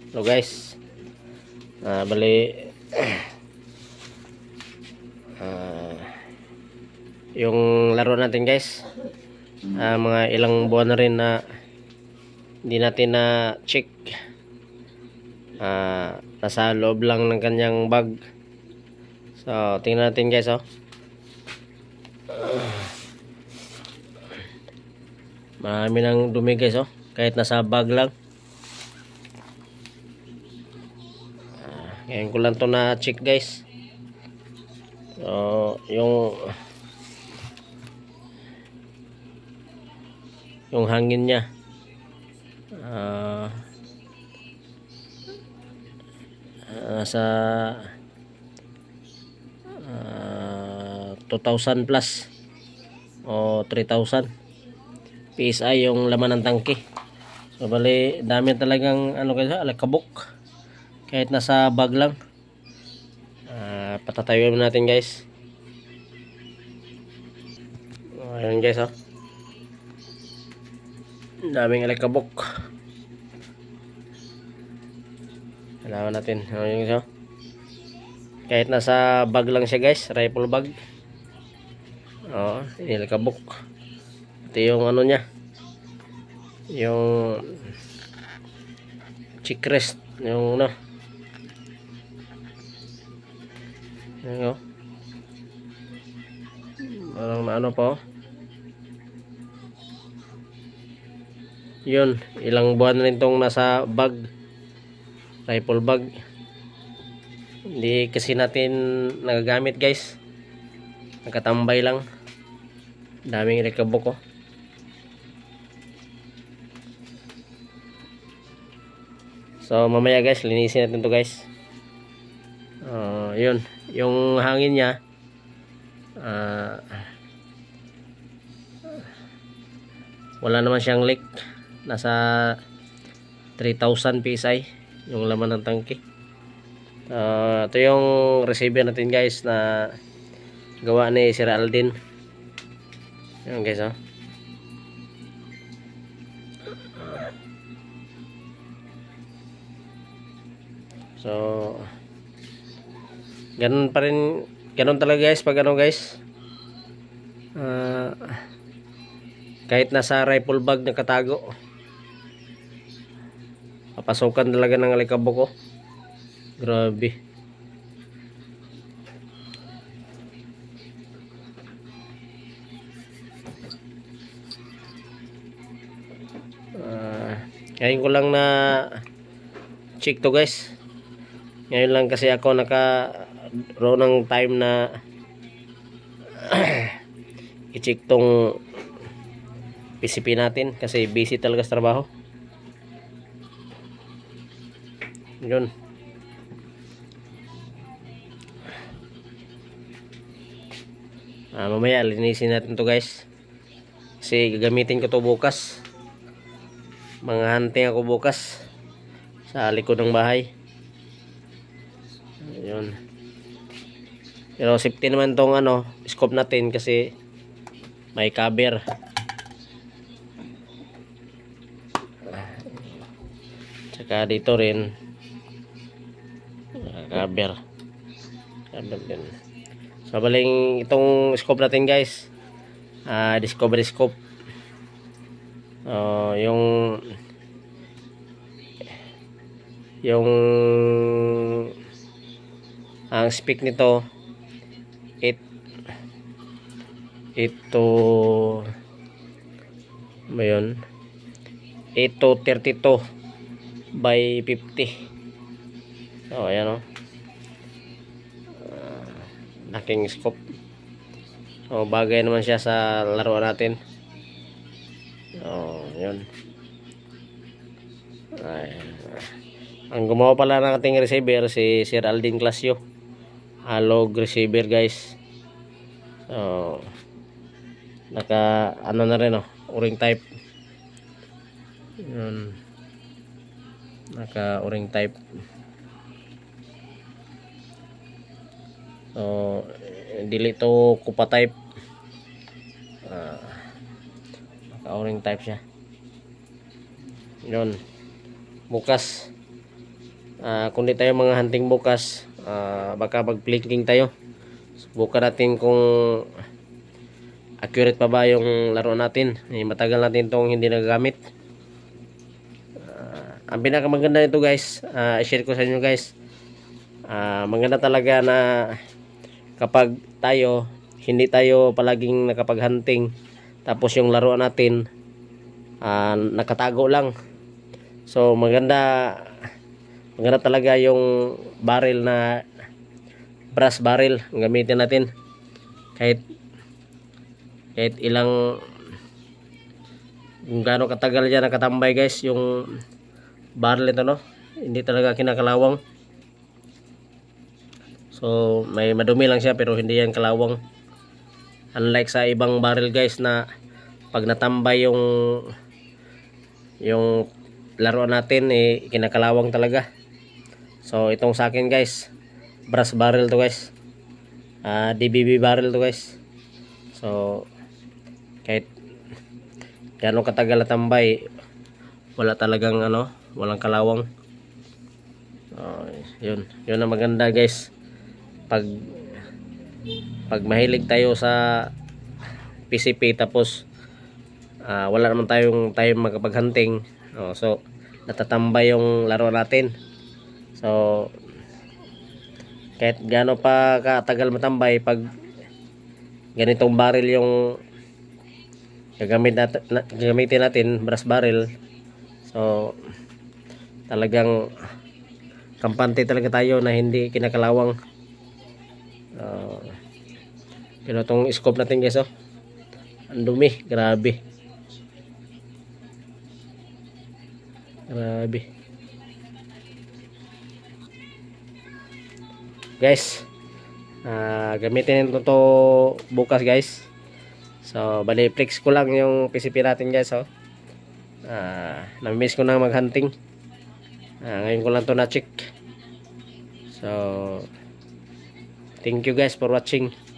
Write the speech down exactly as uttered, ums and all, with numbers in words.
Hello guys, uh, bali uh, yung laro natin guys, uh, mga ilang buwan na rin na hindi natin na check. Uh, nasa loob lang ng kanyang bag. So tingnan natin guys, oh. Uh, marami ng dumi guys, oh, kahit nasa bag lang. Ngayon ko lang to na check guys. So, yung yung hangin niya uh, nasa uh, two thousand plus o three thousand P S I yung laman ng tangke. So bali dami talagang ano guys, alakabok kahit nasa bag lang. Uh, patatayuin natin guys. Oh, ayan guys, oh. Daming alikabok. Kailangan natin. Oh, ayan guys, oh. Kahit nasa bag lang siya guys, rifle bag. Oh, alikabok. Ito yung ano niya. Yung chick rest, yung ano. Ayan, oh. Parang na ano po. Yun, ilang buwan na rin tong nasa bag, rifle bag. Hindi kasi natin nagagamit guys, nakatambay lang. Daming alikabok, oh. So mamaya guys, linisin natin to guys. Uh, yun, yung hangin niya uh, wala naman siyang leak. Nasa three thousand P S I yung laman ng tangke. Uh, ito yung receiver natin guys na gawa ni Sir Aldin. Yan guys, oh. So ganun pa rin, ganun talaga guys pag ano guys, uh, kahit nasa rifle bag nakatago, papasukan talaga ng alikabok, oh. Grabe. Uh, ngayon ko lang na check to guys. Ngayon lang kasi ako naka row ng time na i-check tong P C P natin kasi busy talaga sa trabaho. Yun. Ah, mamaya linisin natin to guys. Kasi gagamitin ko to bukas. Mga hunting ako bukas sa likod ng bahay. Ayun. Pero safety naman tong ano, scope natin kasi may cover. Tsaka dito rin cover. Cover din. So baling itong scope natin guys, uh, discovery scope. Uh, yung yung ang speak nito eight to ano yun, eight to thirty-two by fifty. So ayan, oh. Uh, laking scope. So bagay naman siya sa laruan natin. So yun. Ay, ang gumawa pala ng ating receiver si Sir Aldin Clasio, alog receiver guys. So naka ano na rin, oh, o-ring type. Yun, naka o-ring type. So dili to kupa type, uh, naka o-ring type siya. Yun, bukas uh, kung di tayo mga hunting bukas, uh, baka mag-blinking tayo. Subukan natin kung accurate pa ba yung laro natin. Eh, matagal natin itong hindi nagagamit. Uh, ang pinakamaganda nito guys, uh, i-share ko sa inyo guys. Uh, maganda talaga na kapag tayo, hindi tayo palaging nakapag-hunting, tapos yung laro natin uh, nakatago lang. So maganda, maganda talaga yung barrel na brass barrel ang gamitin natin. Kahit kahit ilang kung gaano katagal yan nakatambay guys yung barrel ito, no, hindi talaga kinakalawang. So may madumi lang siya pero hindi yan kalawang, unlike sa ibang barrel guys na pag natambay yung yung laro natin eh kinakalawang talaga. So itong sa akin guys, brass barrel to guys, uh, D B B barrel to guys. So kahit gano'ng katagal na tambay, wala talagang ano, walang kalawang. Uh, yun, yun ang maganda guys. Pag pag mahilig tayo sa P C P tapos uh, wala naman tayong time makapag-hunting, oh, so natatambay yung laro natin. So kahit gaano pa katagal matambay, pag ganitong barrel yung gagamit natin, gagamitin natin, brass barrel, so talagang kampante talaga tayo na hindi kinakalawang. Uh, pero itong scope natin guys, oh, ang dumi, grabe grabe guys. Uh, gamitin ito to bukas guys. So bali flex ko lang yung P C P natin guys, oh. Uh, na-miss ko na mag-hunting. Uh, ngayon ko lang to na-check. So thank you guys for watching.